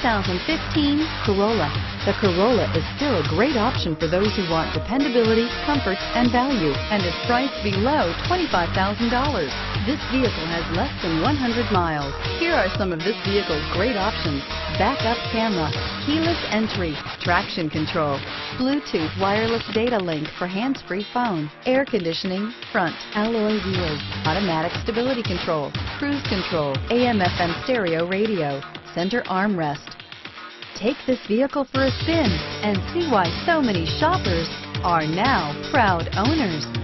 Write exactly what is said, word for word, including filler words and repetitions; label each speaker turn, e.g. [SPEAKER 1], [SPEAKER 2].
[SPEAKER 1] thousand fifteen Corolla. The Corolla is still a great option for those who want dependability, comfort, and value, and is priced below twenty-five thousand dollars. This vehicle has less than one hundred miles. Here are some of this vehicle's great options: backup camera, keyless entry, traction control, Bluetooth wireless data link for hands-free phone, air conditioning, front, alloy wheels, automatic stability control, cruise control, A M F M stereo radio, center armrest. Take this vehicle for a spin and see why so many shoppers are now proud owners.